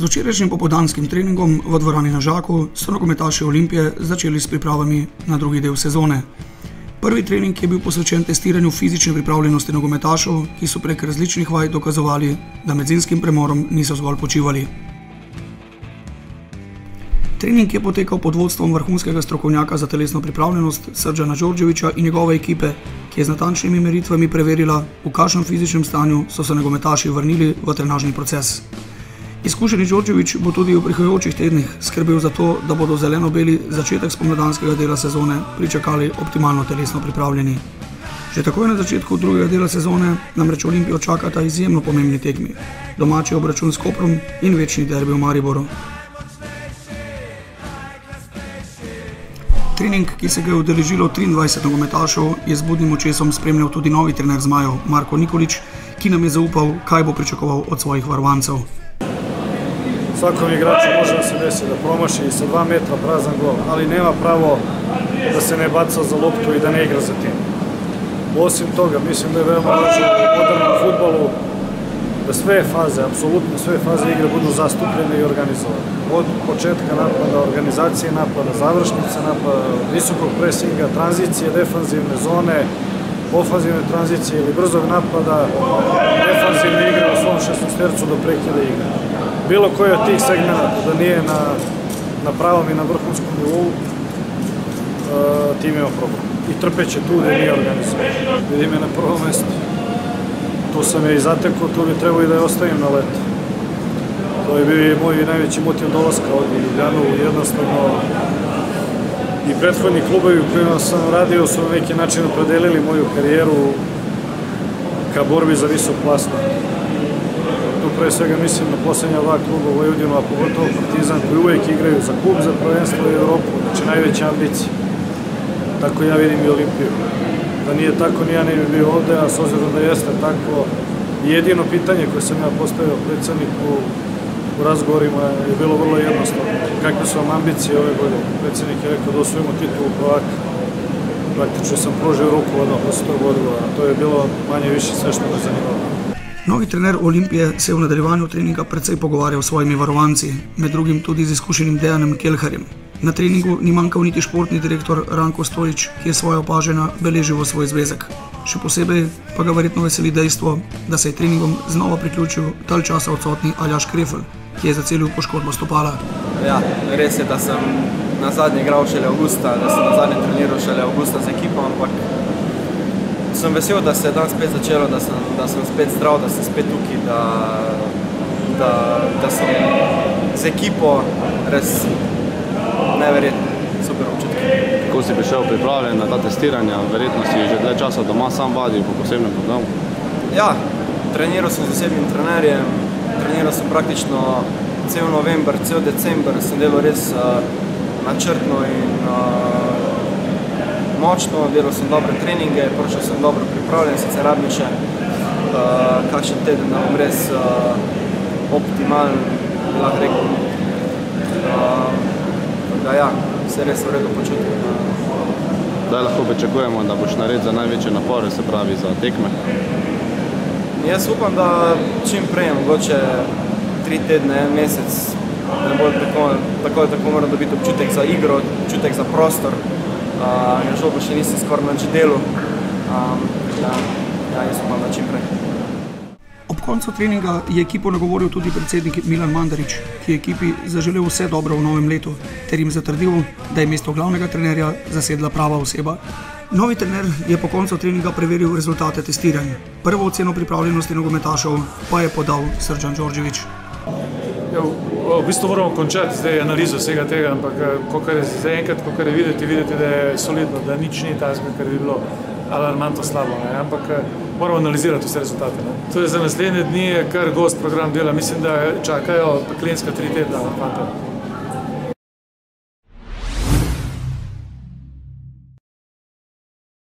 Z včerajšnjim popoldanskim treningom v dvorani na Žaku so nogometaši Olimpije začeli s pripravami na drugi del sezone. Prvi trening je bil posvečen testiranju fizične pripravljenosti nogometašev, ki so prek različnih vaj dokazovali, da med zimskim premorom niso zgolj počivali. Trening je potekal pod vodstvom vrhunskega strokovnjaka za telesno pripravljenost Srdjana Đorđevića in njegove ekipe, ki je z natančnimi meritvami preverila, v kakšnem fizičnem stanju so se nogometaši vrnili v trenažni proces. Izkušeni Đorđević bo tudi v prihajajočih tednih skrbel za to, da bodo zeleno-beli začetek spomladanskega dela sezone pričakali optimalno telesno pripravljeni. Že takoj na začetku drugega dela sezone namreč Olimpijo čakata izjemno pomembni tekmi, domači obračun s Koprom in večni derbi v Mariboru. Trening, ki se ga je udeležilo 23 nogometašev, je z budnim očesom spremljal tudi novi trener zmajev Marko Nikolić, ki nam je zaupal, kaj bo pričakoval od svojih varovancev. Svakom igraču može da se desi da promaši sa 2 metra prazan gol, ali nema pravo da se ne baca za loptu i da ne igra za tim. Osim toga, mislim da je veoma važno u modernom fudbalu da sve faze, apsolutno sve faze igre budu zastupljene i organizovane. Od početka napada, organizacije napada, završnice napada, visokog presinga, tranzicije, defanzivne zone, ofanzivne tranzicije ili brzog napada, defanzivne igre u svom 16-tercu do prekida igre. Bilo koji od tih segmenta da nije na pravom i na vrhunskom nivou, tim ima problem. I trpeće tu da nije organizovan. Vidim je na prvom mjestu. Tu sam je i zatekao, tu bi trebao i da je ostavim na leto. To je bio i moj najveći motiv dolaska ovdje u Ljubljanu. Jednostavno i prethodni klubovi u kojima sam radio su na neki način opredelili moju karijeru ka borbi za visok plasman. Tu pre svega mislim na posljednja 2 kluba u Vojvodinu, a pogotovo Partizan, koji uvijek igraju za klub, za prvenstvo i Evropu, znači najveće ambicije. Tako ja vidim i Olimpiju. Da nije tako, ni ja ne bi bio ovde, a s obzirom da jeste tako, jedino pitanje koje sam ja postavio predsjedniku u razgovorima je bilo vrlo jednostavno. Kakve su vam ambicije ove godine? Predsjednik je rekao da osvojimo titulu prvaka. Praktično sam pružio ruku odmah posle tog odgovora. To je bilo manje više sve što me zanimalo. Novi trener Olimpije se je v nadaljevanju treninga precej pogovarjal s svojimi varovanci, med drugim tudi z izkušenim Dejanom Kelharjem. Na treningu ni manjkal niti športni direktor Ranko Stojić, ki je svoje opažanja beležil v svoj zvezek. Še posebej pa ga verjetno veseli dejstvo, da se je treningom znova priključil dalj časa odsotni Aljaž Krefl, ki je zacelil poškodbo stopala. Ja, res je, da sem na zadnje igral šele avgusta, da sem na zadnje treniral šele avgusta z ekipo, ampak sem vesel, da se je dan spet začelo, da sem spet zdrav, da sem spet tukaj, da sem z ekipo res neverjetno, super občutki. Kako si prišel pripravljen na ta testiranja? Verjetno si že dlje časa doma sam vadil po posebnem programu? Ja, treniral sem z osebnim trenerjem, treniral sem praktično cel november, cel december, sem delal res načrtno in močno, delal sem dobre treninge, prišel sem dobro pripravljen, sicer rabim še kakšen teden, da bom res optimalen, bi lahko rekel. Da ja, se res v redu počutim. Kdaj lahko pričakujemo, da boš naredil za največje napore, se pravi za tekme? Jaz upam, da čim prej, mogoče 3 tedne, 1 mesec, ne bo tako moram dobiti občutek za igro, občutek za prostor. Žal pa še nisem skoraj nič delal. Jaz upam, da čim prej. Ob koncu treninga je ekipo nagovoril tudi predsednik Milan Mandarić, ki je ekipi zaželel vse dobro v novem letu, ter jim zatrdil, da je mesto glavnega trenerja zasedla prava oseba. Novi trener je po koncu treninga preveril rezultate testiranj. Prvo oceno pripravljenosti nogometašev pa je podal Srdjan Đorđević. V bistvu moramo končati zdaj analizo vsega tega, ampak zaenkrat, kakor je videti, da je solidno, da nič ni takega, kar bi bilo alarmantno slabo, ampak moramo analizirati vse rezultate. To je za naslednje dni kar gost program dela, mislim, da čakajo peklenska 3 tedna.